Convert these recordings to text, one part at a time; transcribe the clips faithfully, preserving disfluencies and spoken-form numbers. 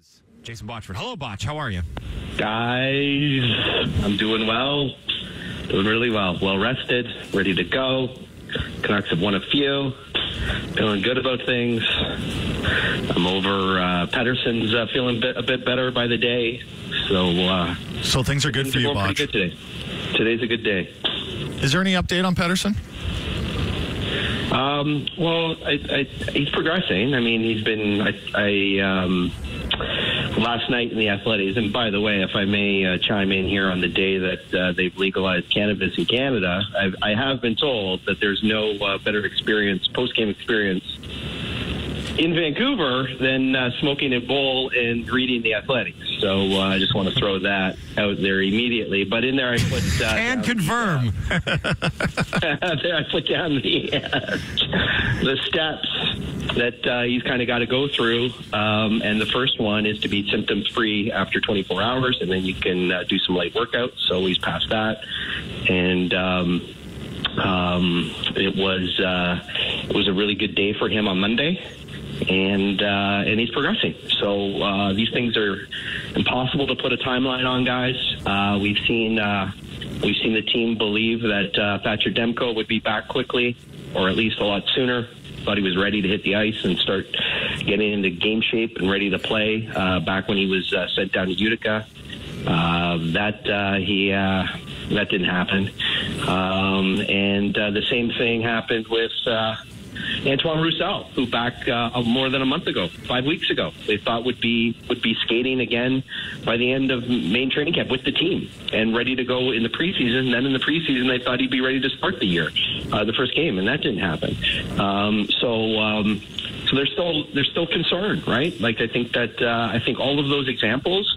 is Jason Botchford. Hello, Botch. How are you? Guys, I'm doing well. Doing really well. Well rested, ready to go. Canucks have won a few. Feeling good about things. I'm over. Uh, Pettersson's uh, feeling bit, a bit better by the day. So, uh, so things are good things for are you, going Botch. pretty good today. Today's a good day. Is there any update on Pettersson? Um, well, I, I, he's progressing. I mean, he's been. I, I um, last night in the Athletics, and by the way, if I may uh, chime in here on the day that uh, they've legalized cannabis in Canada, I've, I have been told that there's no uh, better experience, post-game experience in Vancouver than uh, smoking a bowl and reading the Athletics. So uh, I just want to throw that out there immediately. But in there I put... Uh, and confirm. The, there I put down the, uh, the steps that uh, he's kind of got to go through. Um, and the first one is to be symptom-free after twenty-four hours, and then you can uh, do some light workouts. So he's passed that. And... Um, um, it was uh, it was a really good day for him on Monday. And uh, and he's progressing. So uh, these things are impossible to put a timeline on, guys. Uh, we've seen uh, we've seen the team believe that uh, Thatcher Demko would be back quickly, or at least a lot sooner. Thought he was ready to hit the ice and start getting into game shape and ready to play. Uh, back when he was uh, sent down to Utica, uh, that uh, he uh, that didn't happen. Um, and uh, the same thing happened with. Uh, Antoine Roussel, who back uh, more than a month ago, five weeks ago, they thought would be would be skating again by the end of main training camp with the team and ready to go in the preseason. And then in the preseason, they thought he'd be ready to start the year, uh, the first game, and that didn't happen. Um, so, um, so they're still they're still concerned, right? Like I think that uh, I think all of those examples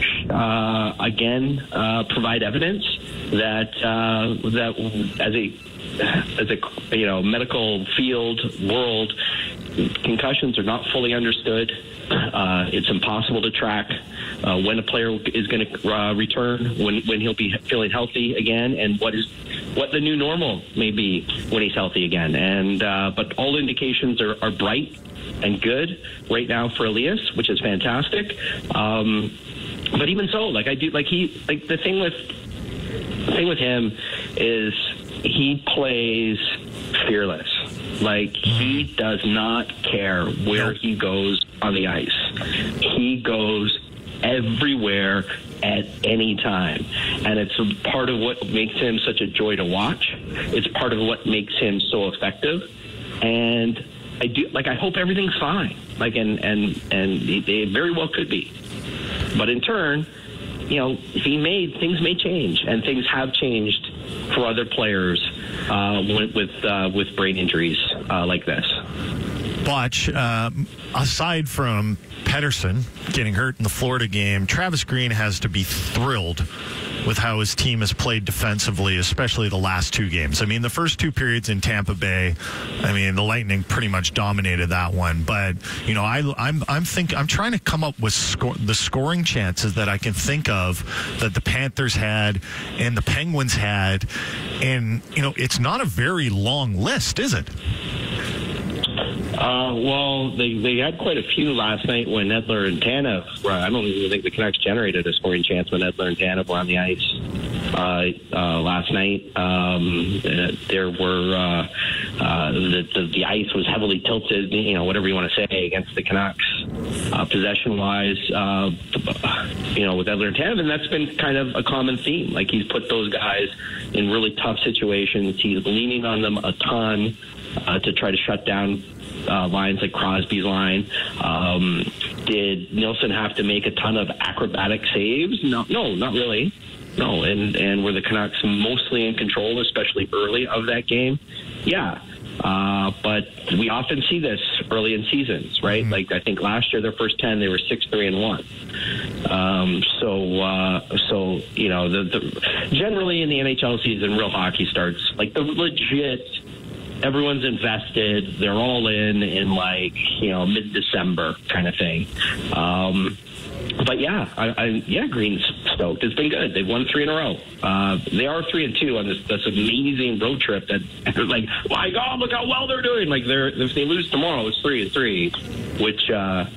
uh, again uh, provide evidence that uh, that as a as a you know medical field world, concussions are not fully understood. Uh, it's impossible to track uh, when a player is going to uh, return, when when he'll be feeling healthy again, and what is what the new normal may be when he's healthy again. And uh, but all indications are, are bright and good right now for Elias, which is fantastic. Um, but even so, like I do, like he like the thing with the thing with him is. He plays fearless. Like, he does not care where he goes on the ice. He goes everywhere at any time. And it's part of what makes him such a joy to watch. It's part of what makes him so effective. And I do, like, I hope everything's fine. Like, and, and, and they very well could be. But in turn, you know, he made, things may change, and things have changed for other players uh, with with, uh, with brain injuries uh, like this. Botch, uh, aside from Pettersson getting hurt in the Florida game, Travis Green has to be thrilled with how his team has played defensively, especially the last two games. I mean, the first two periods in Tampa Bay, I mean, the Lightning pretty much dominated that one. But you know, I, I'm I'm think I'm trying to come up with score, the scoring chances that I can think of that the Panthers had and the Penguins had, and you know, it's not a very long list, is it? Uh, well, they, they had quite a few last night when Edler and Tanev, well, I don't even think the Canucks generated a scoring chance when Edler and Tanev were on the ice uh, uh, last night. Um, there were, uh, uh, the, the, the ice was heavily tilted, you know, whatever you want to say, against the Canucks. Uh, possession-wise, uh, you know, with Edler and Tanev, and that's been kind of a common theme. Like, he's put those guys in really tough situations. He's leaning on them a ton uh, to try to shut down Uh, lines like Crosby's line. Um, did Nilsson have to make a ton of acrobatic saves? No, no, not really. No, and, and were the Canucks mostly in control, especially early of that game? Yeah. Uh, but we often see this early in seasons, right? Mm-hmm. Like, I think last year, their first ten, they were six, three, and one. Um, so, uh, so, you know, the, the generally in the N H L season, real hockey starts, like the legit, everyone's invested, they're all in, in like, you know, mid-December kind of thing. Um, But yeah, I, I, yeah, Green's stoked. It's been good. They've won three in a row. Uh, they are three and two on this this amazing road trip. That like, my God, look how well they're doing. Like they're if they lose tomorrow, it's three and three, which uh,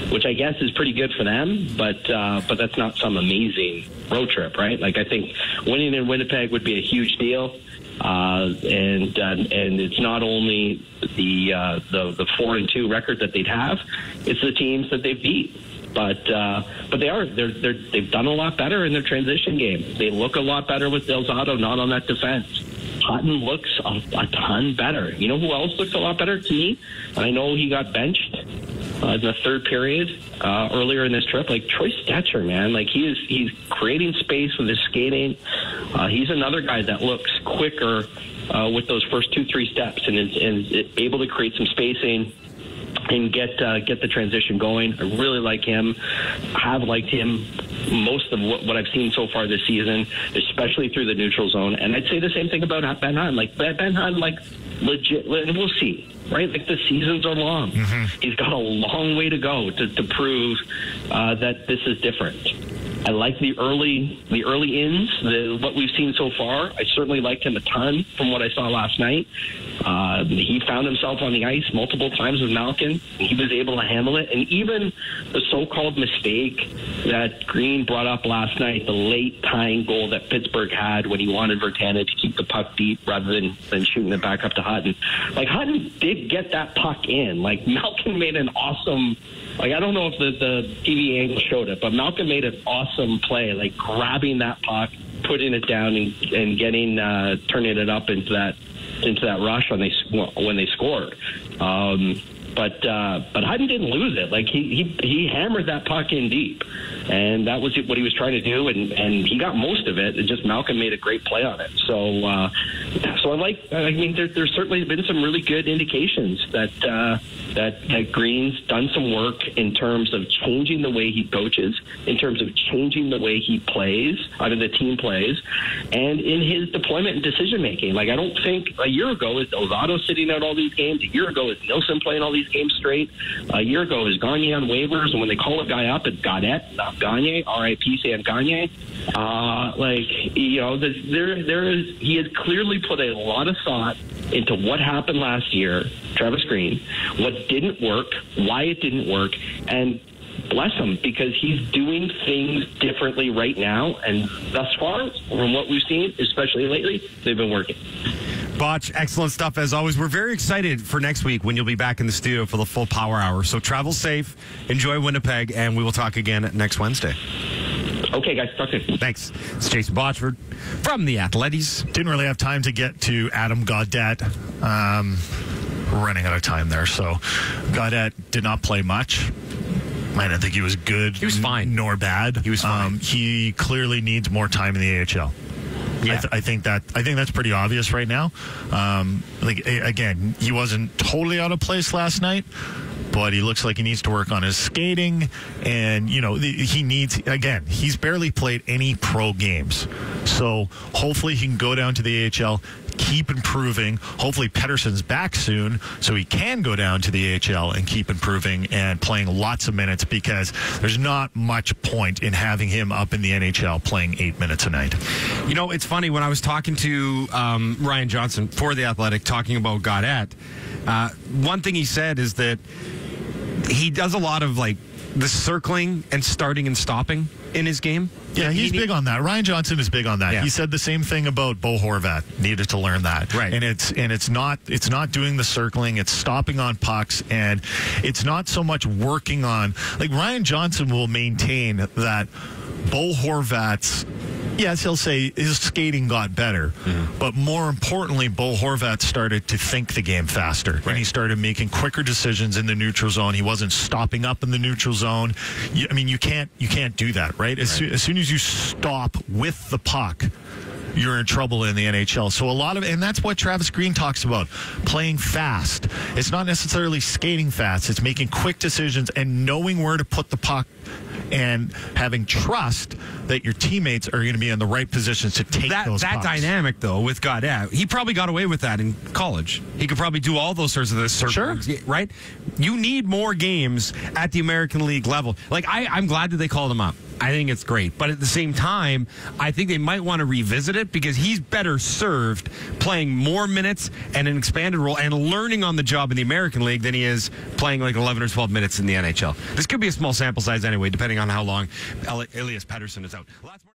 which I guess is pretty good for them, but uh, but that's not some amazing road trip, right? Like, I think winning in Winnipeg would be a huge deal. Uh, and uh, and it's not only the, uh, the the four and two record that they'd have; it's the teams that they beat. But uh, but they are they're, they're they've done a lot better in their transition game. They look a lot better with Del Zotto not on that defense. Hutton looks a, a ton better. You know who else looks a lot better to me? And I know he got benched uh, in the third period uh, earlier in this trip. Like Troy Stetcher, man, like he is he's creating space with his skating. Uh, he's another guy that looks quicker uh, with those first two three steps and is, and is able to create some spacing and get uh, get the transition going. I really like him. I have liked him most of what, what I've seen so far this season, especially through the neutral zone. And I'd say the same thing about Ben Hahn. Like Ben Hahn, like legit, and we'll see. Right, like the seasons are long. Mm-hmm. He's got a long way to go to, to prove uh, that this is different. I like the early the early ins, the, what we've seen so far. I certainly liked him a ton from what I saw last night. Uh, he found himself on the ice multiple times with Malkin. He was able to handle it. And even the so-called mistake that Green brought up last night, the late tying goal that Pittsburgh had when he wanted Virtanen to keep the puck deep rather than, than shooting it back up to Hutton. Like, Hutton did get that puck in. Like, Malkin made an awesome... Like, I don't know if the, the T V angle showed it, but Malcolm made an awesome play, like grabbing that puck, putting it down, and, and getting uh, turning it up into that into that rush when they when they scored. Um, but uh, but Hutton didn't lose it. Like he, he he hammered that puck in deep, and that was what he was trying to do, and, and he got most of it. And just Malcolm made a great play on it. So uh, so I like. I mean, there, there's certainly been some really good indications that. Uh, That, that Green's done some work in terms of changing the way he coaches, in terms of changing the way he plays, I mean the team plays, and in his deployment and decision making. Like, I don't think a year ago is Delzato sitting out all these games. A year ago is Nilsson playing all these games straight. A year ago is Gagne on waivers, and when they call a guy up, it's Gaudette, not Gagne. R I P Sam Gagne. Uh, like you know, there there is he has clearly put a lot of thought into what happened last year, Travis Green, what didn't work, why it didn't work, and bless him, because he's doing things differently right now, and thus far, from what we've seen, especially lately, they've been working. Botch, excellent stuff as always. We're very excited for next week when you'll be back in the studio for the full power hour. So travel safe, enjoy Winnipeg, and we will talk again next Wednesday. Okay, guys, talk soon. Thanks. It's Jason Botchford from the Athletics. Didn't really have time to get to Adam Gaudette. Um, running out of time there. So Gaudette did not play much. I didn't think he was good. He was fine. Nor bad. He was fine. Um, he clearly needs more time in the A H L. Yeah. I, th- I think that I think that's pretty obvious right now. Um, like again, he wasn't totally out of place last night, but he looks like he needs to work on his skating, and you know he needs again. He's barely played any pro games, so hopefully he can go down to the A H L. Keep improving. Hopefully Pettersson's back soon so he can go down to the A H L and keep improving and playing lots of minutes, because there's not much point in having him up in the N H L playing eight minutes a night. You know, it's funny, when I was talking to um, Ryan Johnson for The Athletic talking about Gaudette, uh, one thing he said is that he does a lot of like the circling and starting and stopping in his game. Yeah, he's he, big on that. Ryan Johnson is big on that. Yeah. He said the same thing about Bo Horvat. Needed to learn that. Right. And it's and it's not it's not doing the circling, it's stopping on pucks, and it's not so much working on, like, Ryan Johnson will maintain that Bo Horvat's, yes, he'll say his skating got better, mm-hmm. but more importantly, Bo Horvat started to think the game faster, right. and he started making quicker decisions in the neutral zone. He wasn't stopping up in the neutral zone. You, I mean, you can't you can't do that, right? As, right. Soo- as soon as you stop with the puck, you're in trouble in the N H L. So a lot of, and that's what Travis Green talks about, playing fast. It's not necessarily skating fast. It's making quick decisions and knowing where to put the puck, and having trust that your teammates are going to be in the right positions to take that, those That pucks. dynamic, though, with Gaudette, he probably got away with that in college. He could probably do all those sorts of this. Sure. Right? You need more games at the American League level. Like, I, I'm glad that they called him up. I think it's great. But at the same time, I think they might want to revisit it because he's better served playing more minutes and an expanded role and learning on the job in the American League than he is playing like eleven or twelve minutes in the N H L. This could be a small sample size anyway, depending on how long Elias Pettersson is out. Last